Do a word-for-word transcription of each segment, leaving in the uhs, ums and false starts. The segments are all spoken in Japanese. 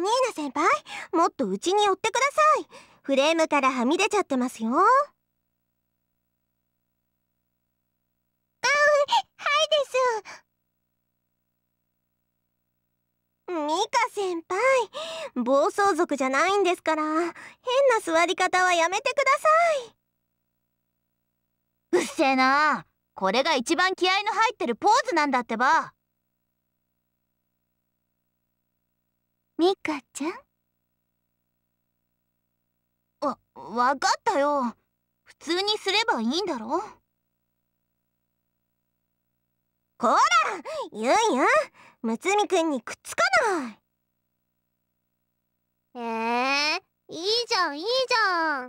ニーナ先輩、もっとうちに寄ってください。フレームからはみ出ちゃってますよ。うん、はいです。ミカ先輩、暴走族じゃないんですから、変な座り方はやめてください。 うっせえな。これが一番気合の入ってるポーズなんだってば。 ミカちゃん、 わ、わかったよ。普通にすればいいんだろ。 こら、ユンユン、むつみくんにくっつかない。 えー、いいじゃんいいじゃん。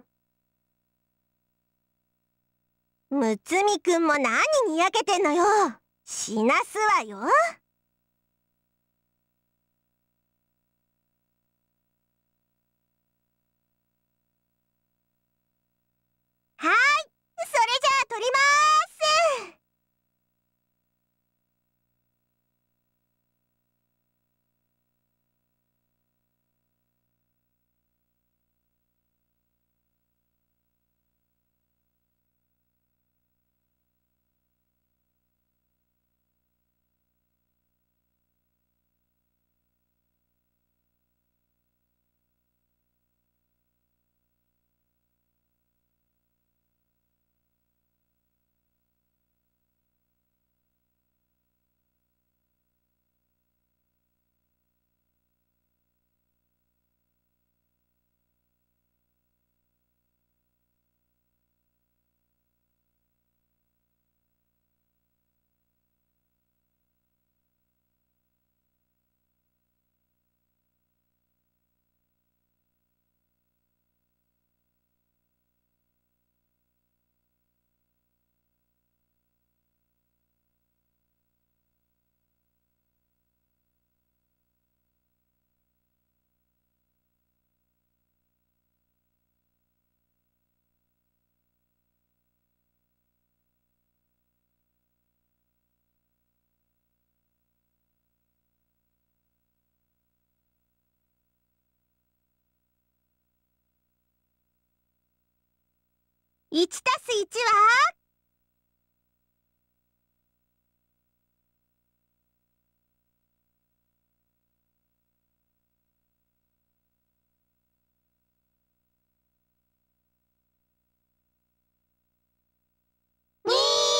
むつみくんも何にやけてんのよ。死なすわよ。はい、それじゃあ撮りまーす。いちたすいちはに。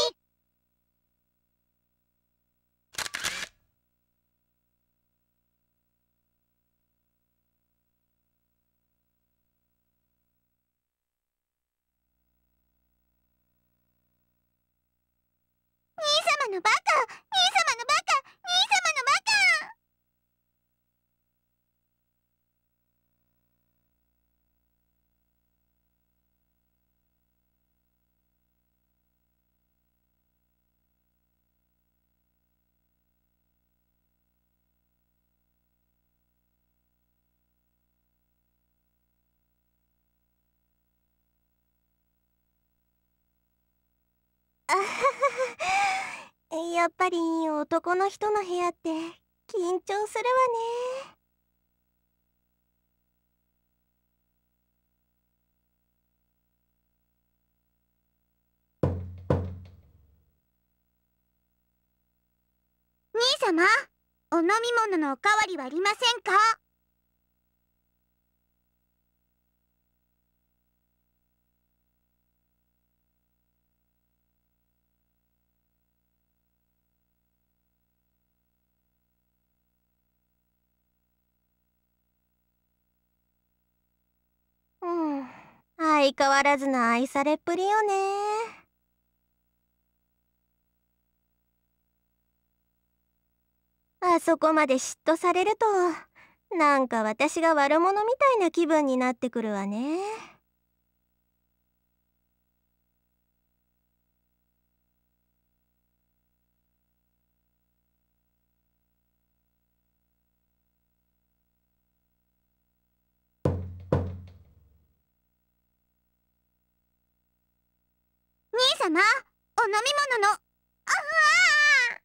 兄様のバカ、兄様のバカ、兄様のバカ。あははは、やっぱり男の人の部屋って緊張するわね。兄様、お飲み物のおかわりはありませんか？うん、相変わらずの愛されっぷりよね。あそこまで嫉妬されると、なんか私が悪者みたいな気分になってくるわね。兄様、お飲み物の、ああ。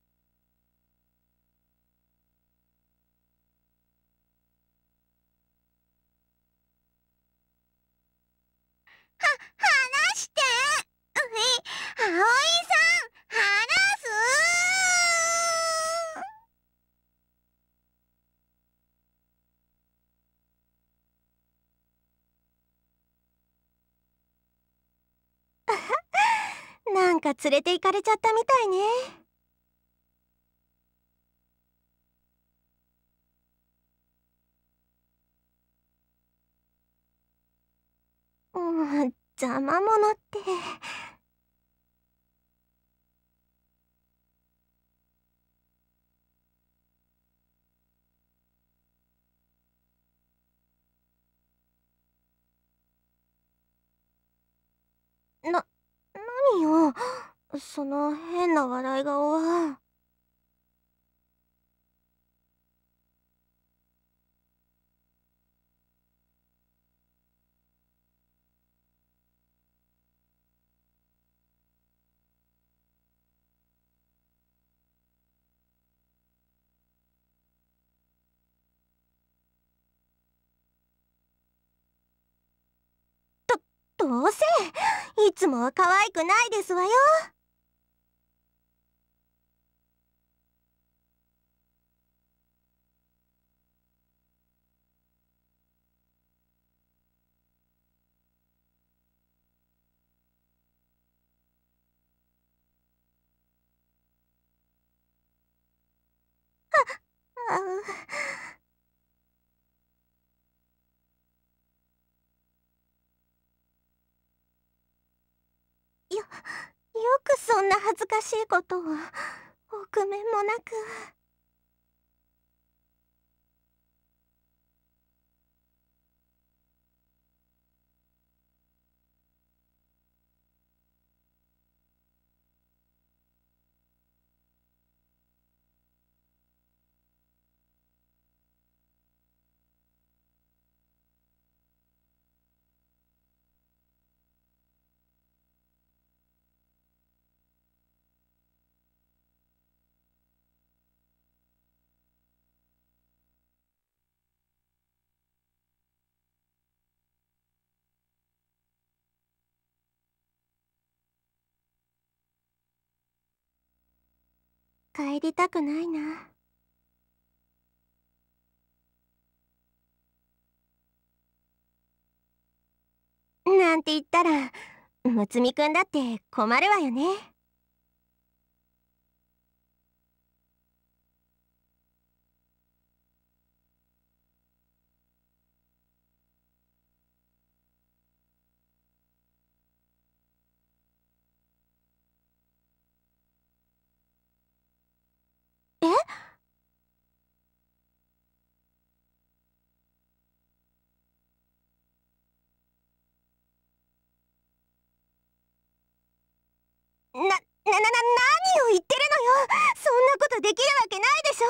か連れて行かれちゃったみたいね。うん、邪魔者って。な、何よ、その変な笑い顔は。どうせいつもは可愛くないですわよ。あよ、よくそんな恥ずかしいことを臆面もなく。帰りたくないな。なんて言ったらむつみくんだって困るわよね。え？な、な、な、な、何を言ってるのよ。そんなことできるわけないでしょ。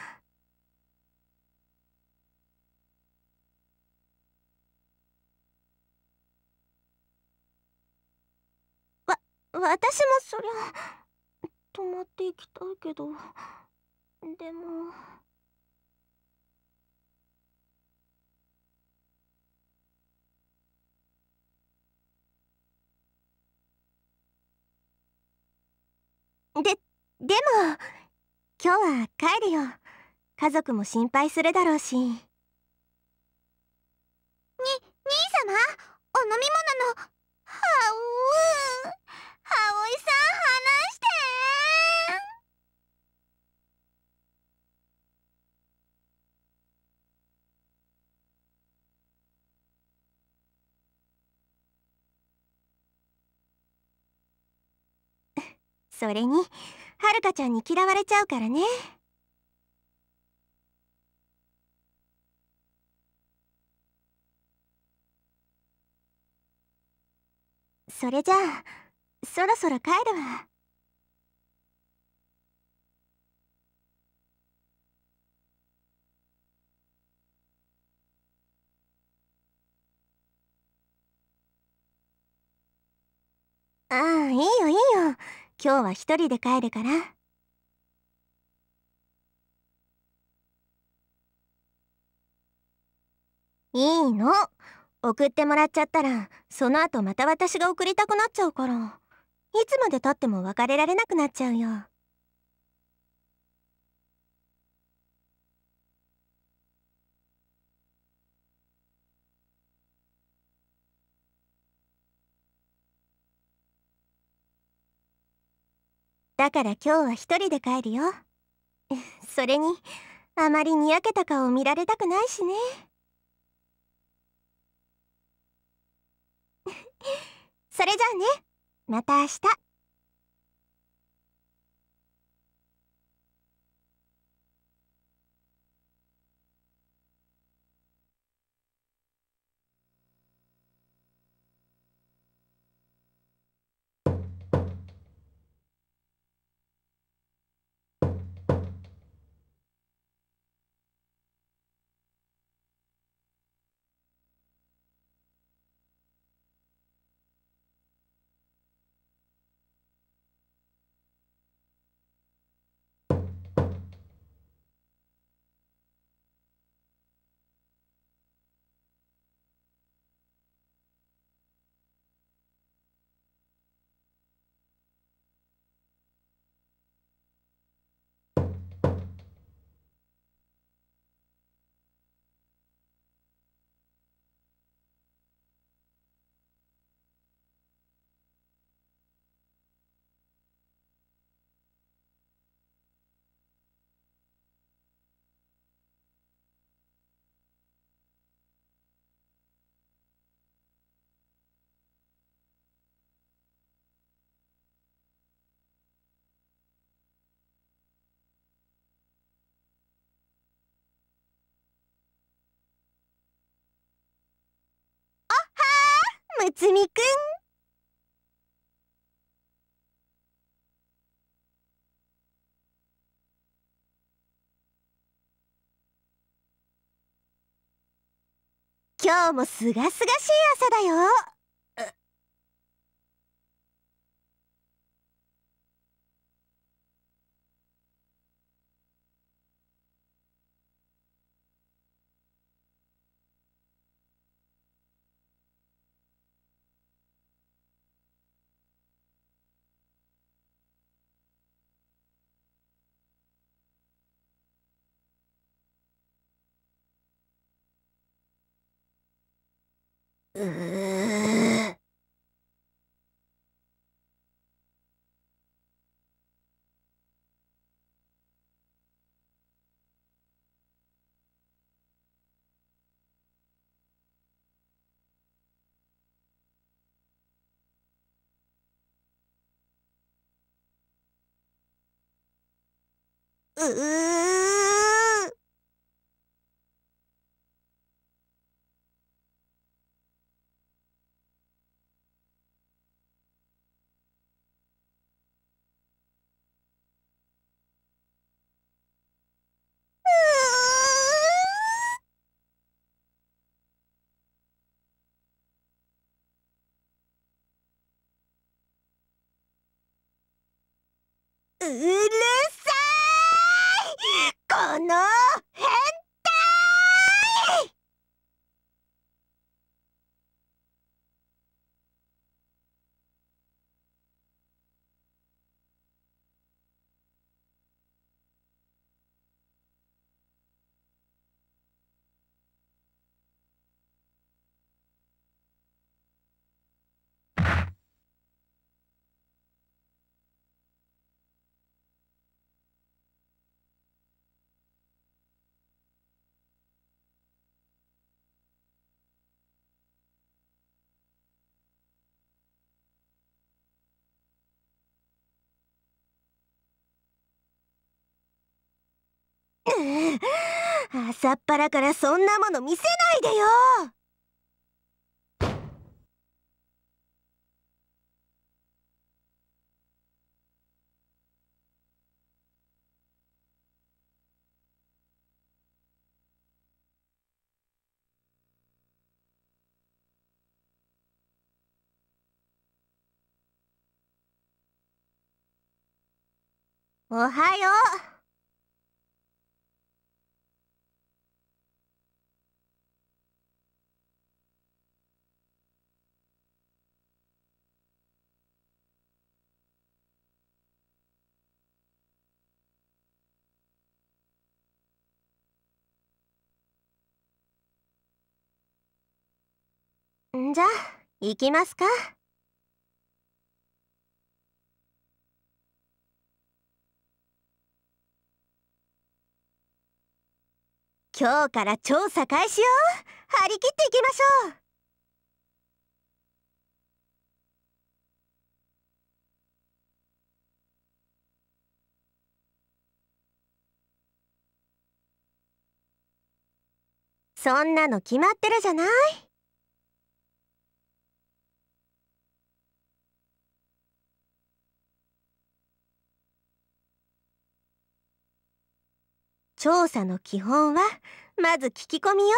わ、私もそりゃ泊まっていきたいけど、でも。で、でも今日は帰るよ。家族も心配するだろうし。に、兄様、お飲み物の。はうー、葵さん話して。それにはるかちゃんに嫌われちゃうからね。それじゃあそろそろ帰るわ。ああ、いいよいいよ。今日は一人で帰るから。いいの。送ってもらっちゃったらその後また私が送りたくなっちゃうから、いつまでたっても別れられなくなっちゃうよ。 だから今日は一人で帰るよ。それにあまりにやけた顔を見られたくないしね。それじゃあね、また明日。むつみくん。今日もすがすがしい朝だよ。うーうーうるさいこの変態。朝っぱらからそんなもの見せないでよ。おはよう。んじゃ行きますか。 今日から調査開始よ。張り切っていきましょう。そんなの決まってるじゃない。調査の基本はまず聞き込みよ。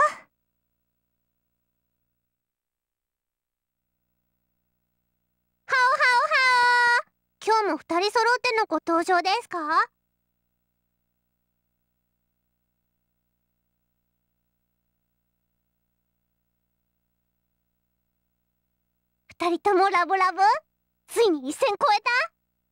ハオハオハオ。今日も二人揃ってのご登場ですか？二人ともラブラブ？ついに一線越えた？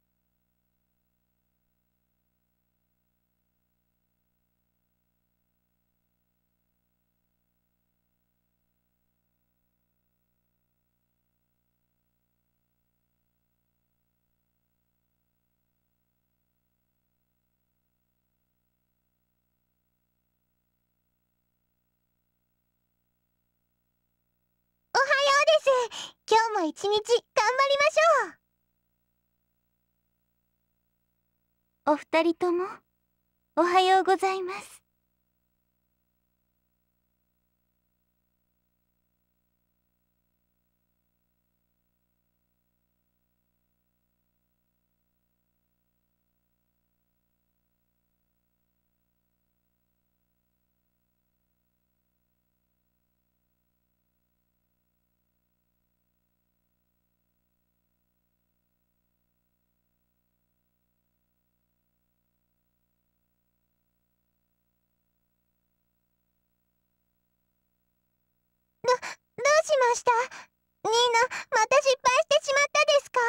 今日も一日頑張りましょう。 お二人ともおはようございます。 どうしました？ニーナ、また失敗してしまったですか？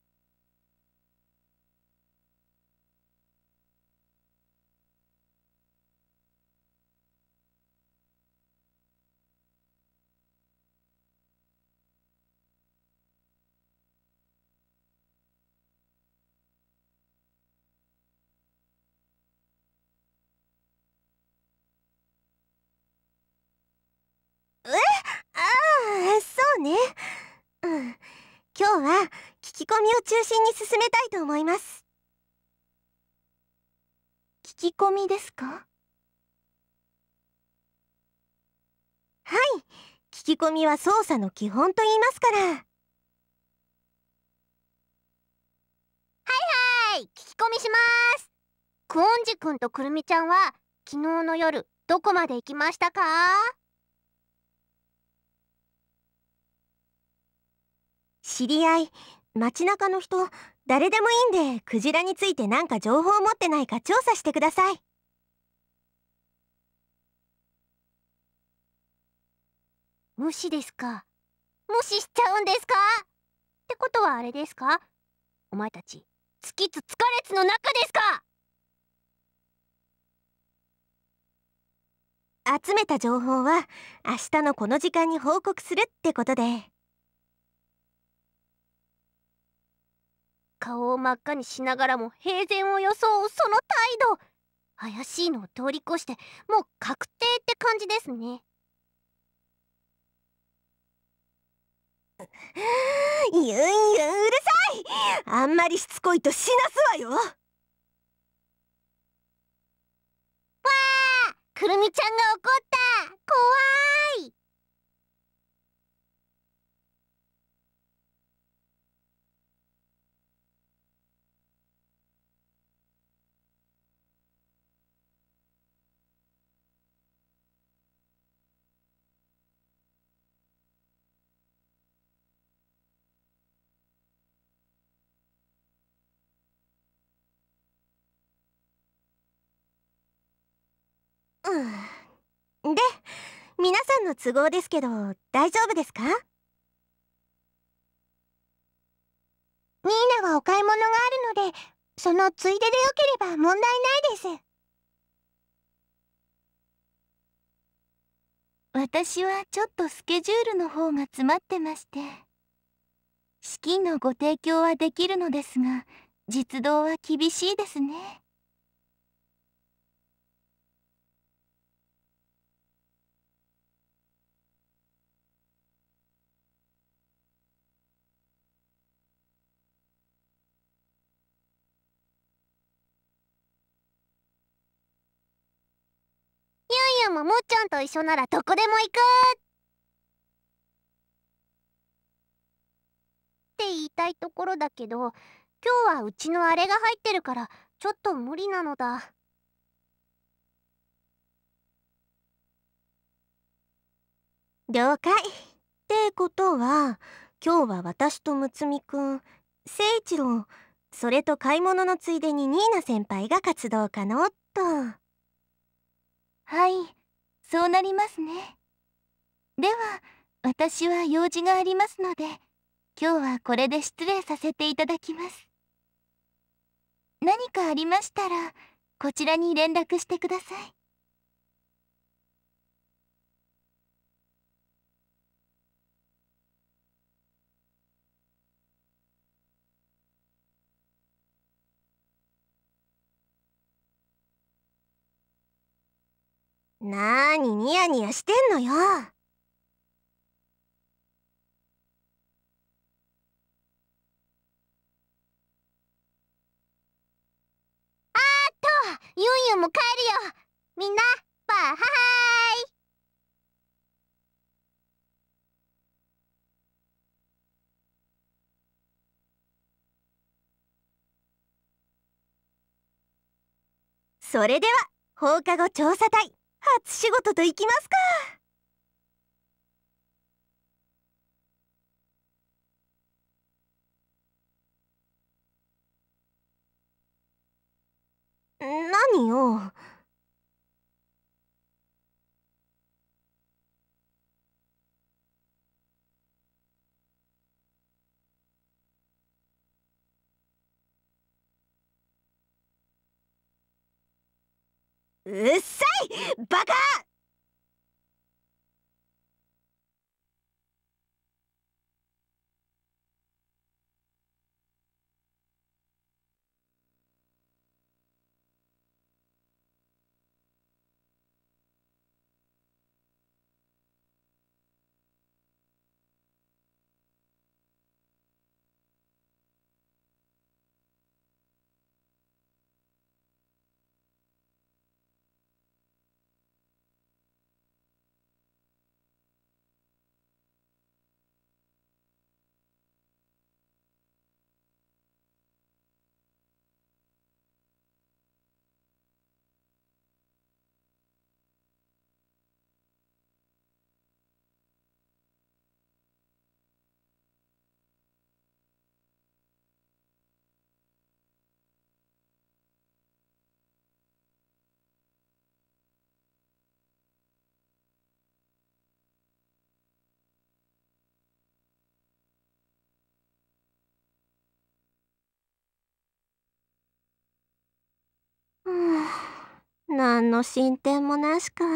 え、ああ、そうね。うん。今日は聞き込みを中心に進めたいと思います。 聞き込みですか？ はい。聞き込みは捜査の基本と言いますから。はいはい、聞き込みします。クオンジ君とくるみちゃんは昨日の夜どこまで行きましたか？ 知り合い、街中の人、誰でもいいんで、クジラについて何か情報を持ってないか調査してください。 無視ですか？無視しちゃうんですか？ってことはあれですか？お前たち、つきつつかれつの中ですか？ 集めた情報は明日のこの時間に報告するってことで。 顔を真っ赤にしながらも平然を装うその態度、怪しいのを通り越してもう確定って感じですね。 ゆんゆんうるさい。あんまりしつこいと死なすわよ。わあ、くるみちゃんが怒った。怖い。 うん。で、皆さんの都合ですけど大丈夫ですか？ニーナはお買い物があるので、そのついででよければ問題ないです。 私はちょっとスケジュールの方が詰まってまして。資金のご提供はできるのですが、実動は厳しいですね。 もむっちゃんと一緒ならどこでも行くって言いたいところだけど、今日はうちのあれが入ってるからちょっと無理なのだ。 了解。ってことは今日は私とむつみくん、誠一郎、それと買い物のついでにニーナ先輩が活動可能っと。 はい、そうなりますね。では私は用事がありますので、今日はこれで失礼させていただきます。何かありましたらこちらに連絡してください。 なーにニヤニヤしてんのよ。 ユンユンも帰るよ。みんなバーハハーイ。 それでは放課後調査隊初仕事といきますか。何よ。うっさいバカ。うん、何の進展もなしか。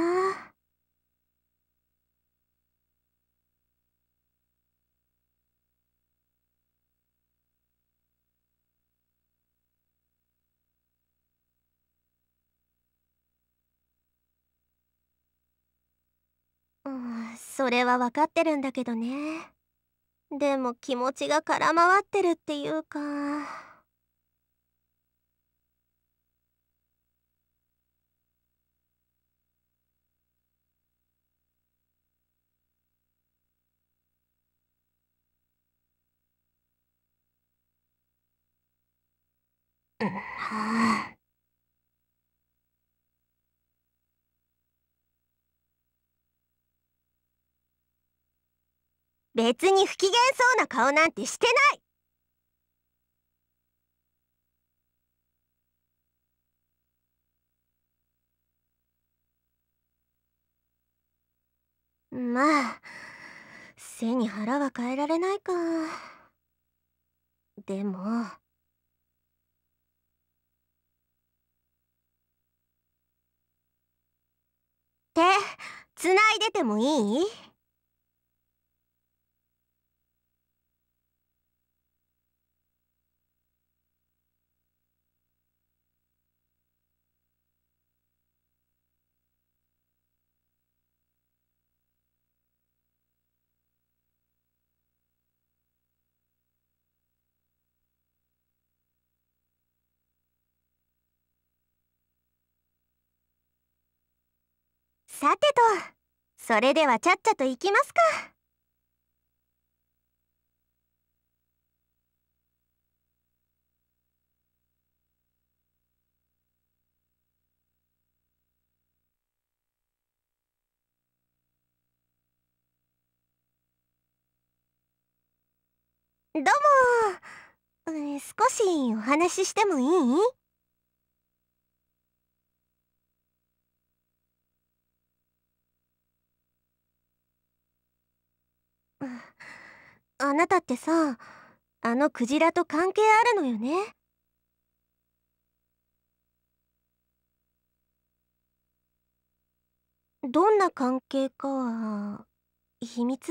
うん、それは分かってるんだけどね。でも気持ちが空回ってるっていうか。うん、はあ。別に不機嫌そうな顔なんてしてない。まあ背に腹は変えられないか。でも手つないでてもいい？ さてと、それではちゃっちゃと行きますか。どうも、うん、少しお話ししてもいい？うん、あなたってさ、あのクジラと関係あるのよね。どんな関係かは秘密？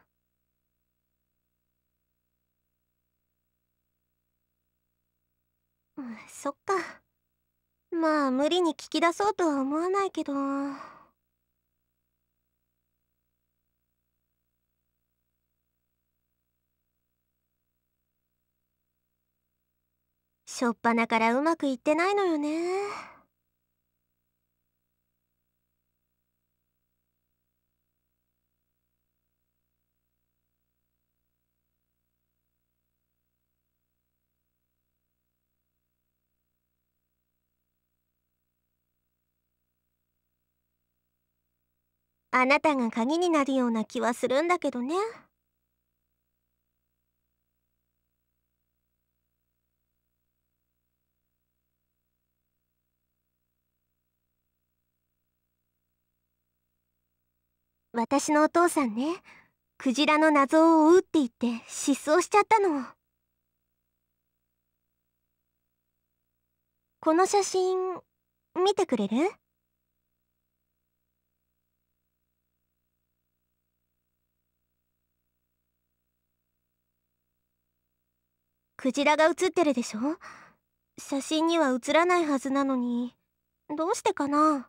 うん、そっか。まあ無理に聞き出そうとは思わないけど。しょっぱなからうまくいってないのよね。あなたが鍵になるような気はするんだけどね。私のお父さんね、クジラの謎を追うって言って失踪しちゃったの。この写真見てくれる？クジラが写ってるでしょ？写真には写らないはずなのに、どうしてかな？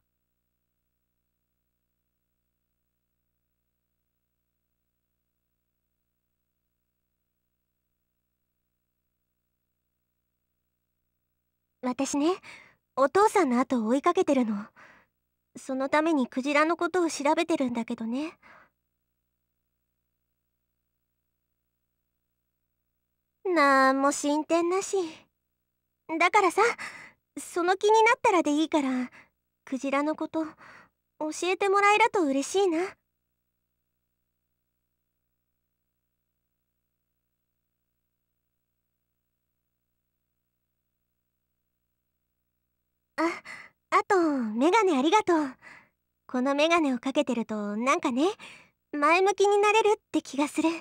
私ね、お父さんの後を追いかけてるの。そのためにクジラのことを調べてるんだけどね。なんも進展なし。だからさ、その気になったらでいいから、クジラのこと教えてもらえると嬉しいな。あ、あと、メガネありがとう。このメガネをかけてると、なんかね、前向きになれるって気がする。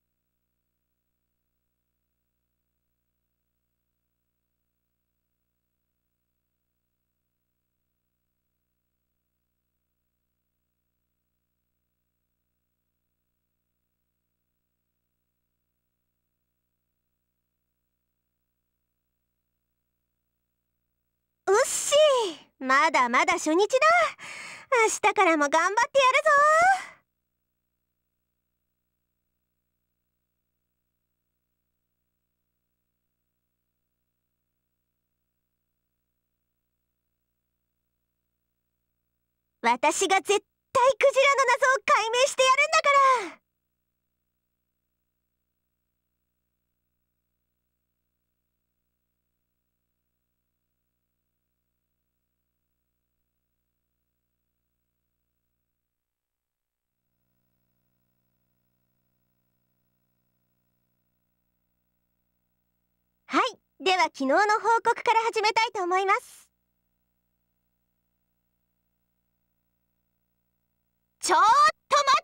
うっしー、まだまだ初日だ。明日からも頑張ってやるぞ。私が絶対クジラの謎を解明してやるんだから。はい、では昨日の報告から始めたいと思います。ちょっと待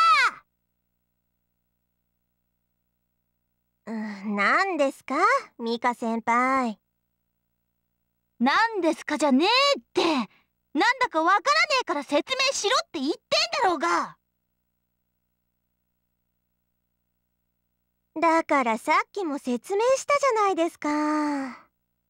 った！うん、何ですか、ミカ先輩。 なんですかじゃねえって。なんだかわからねえから説明しろって言ってんだろうが。 だからさっきも説明したじゃないですか。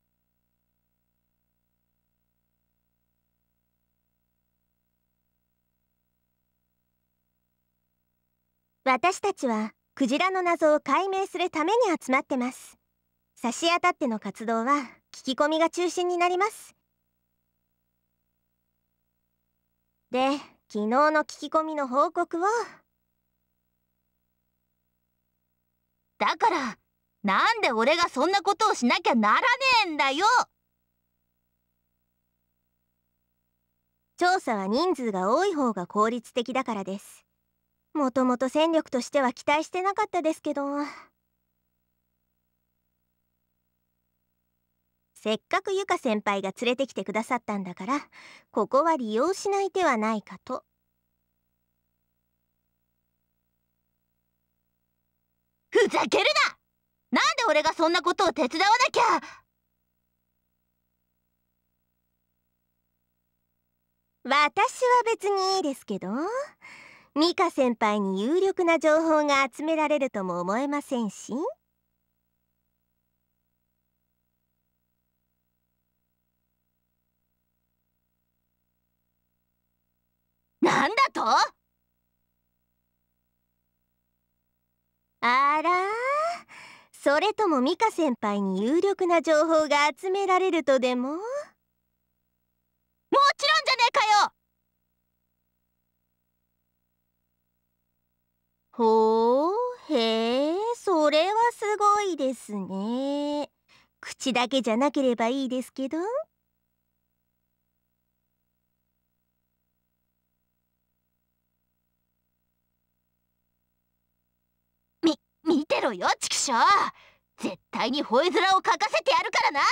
私たちはクジラの謎を解明するために集まってます。差し当たっての活動は聞き込みが中心になります。で、 昨日の聞き込みの報告を。 だからなんで俺がそんなことをしなきゃならねえんだよ。 調査は人数が多い方が効率的だからです。もともと戦力としては期待してなかったですけど、せっかくゆか先輩が連れてきてくださったんだから、ここは利用しない手はないかと。 ふざけるな！なんで俺がそんなことを手伝わなきゃ。 私は別にいいですけど、ミカ先輩に有力な情報が集められるとも思えませんし。 なんだと？ あらー、それともミカ先輩に有力な情報が集められるとでも？もちろんじゃねえかよ！ ほう、へえ、それはすごいですね。口だけじゃなければいいですけど。 み、見てろよ、チキショー！絶対に吠え面をかかせてやるからな！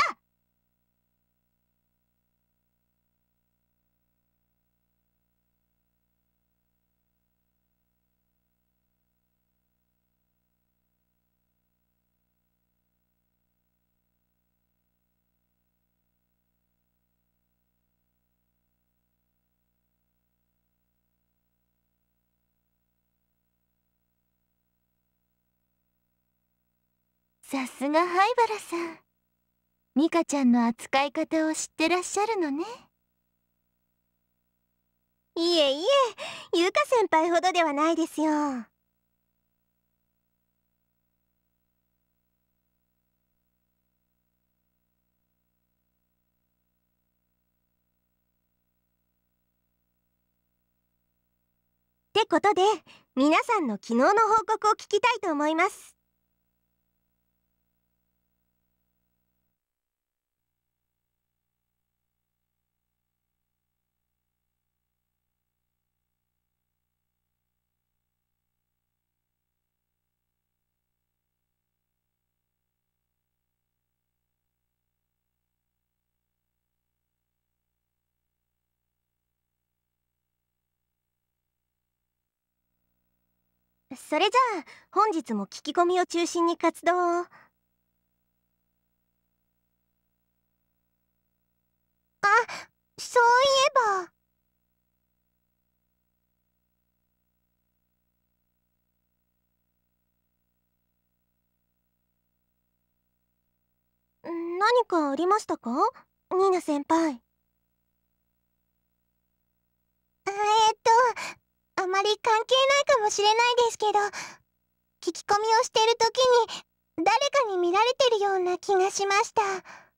さすが灰原さん。ミカちゃんの扱い方を知ってらっしゃるのね。 いえいえ、ゆか先輩ほどではないですよ。ってことで、皆さんの昨日の報告を聞きたいと思います。それじゃあ本日も聞き込みを中心に活動を。あ、そういえば。何かありましたか、ニーナ先輩。えーっとあまり関係ないかもしれないですけど、聞き込みをしてる時に誰かに見られてるような気がしました。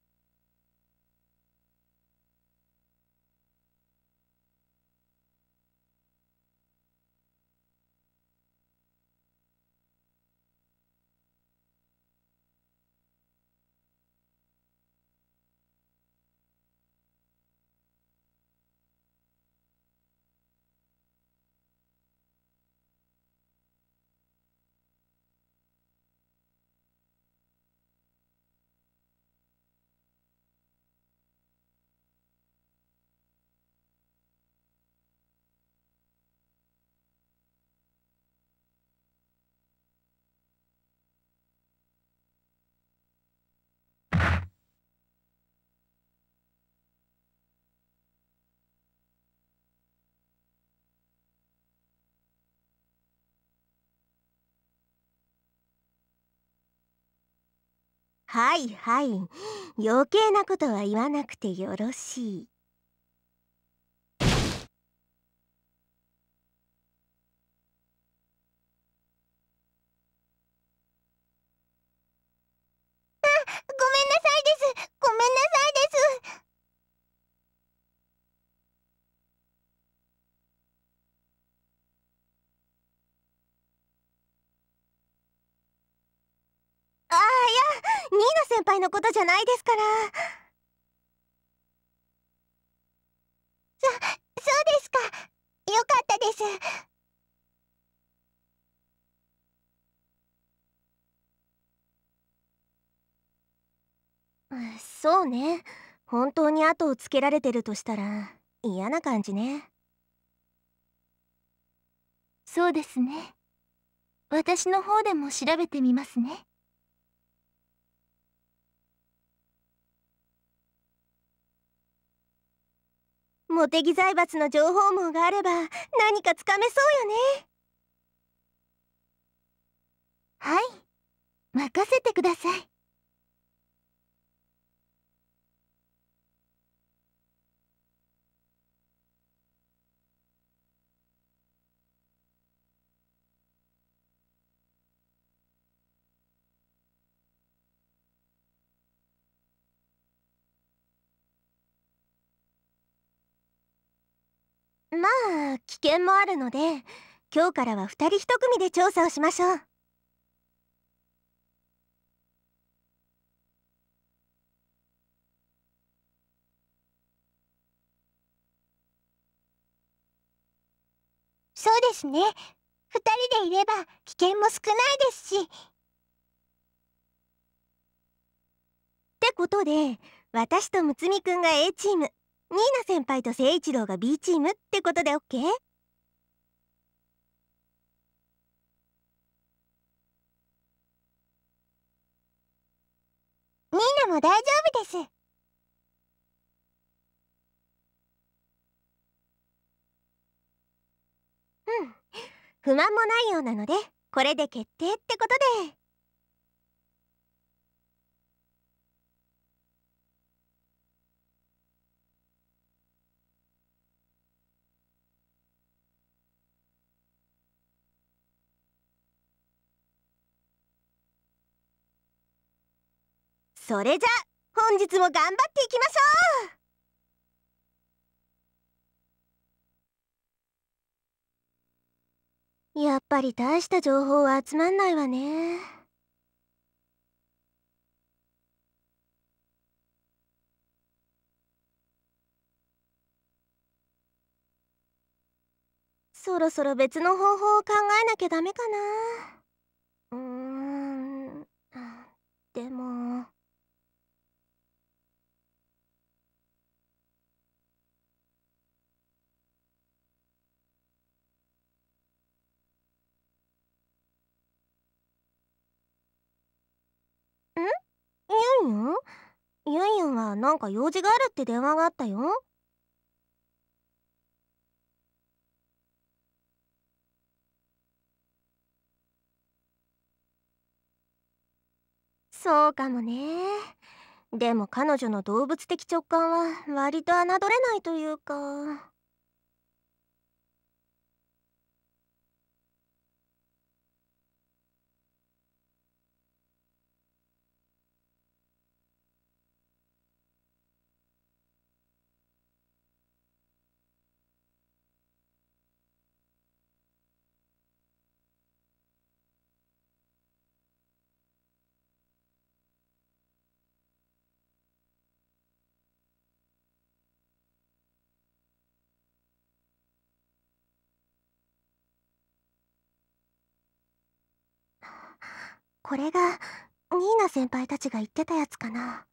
はいはい、余計なことは言わなくてよろしい。あ、ごめんなさいです。ごめんなさいです。 輩のことじゃないですから。 そ、そうですか。よかったです。 うん、そうね。本当に後をつけられてるとしたら嫌な感じね。 そうですね。私の方でも調べてみますね。 茂木財閥の情報網があれば何かつかめそうよね。 はい、任せてください。 まあ危険もあるので今日からはふたりひと組で調査をしましょう。 そうですね。二人でいれば危険も少ないですし。 ってことで私とむつみくんが A チーム、ニーナ先輩と誠一郎が B チームってことで オーケー？ ニーナも大丈夫です。 うん、不満もないようなのでこれで決定ってことで。それじゃ本日も頑張っていきましょう。やっぱり大した情報は集まんないわね。そろそろ別の方法を考えなきゃダメかな。うーん、でも。ん？ユンユン？ユンユンはなんか用事があるって電話があったよ。そうかもね。でも彼女の動物的直感は割と侮れないというか。これがニーナ先輩たちが言ってたやつかな。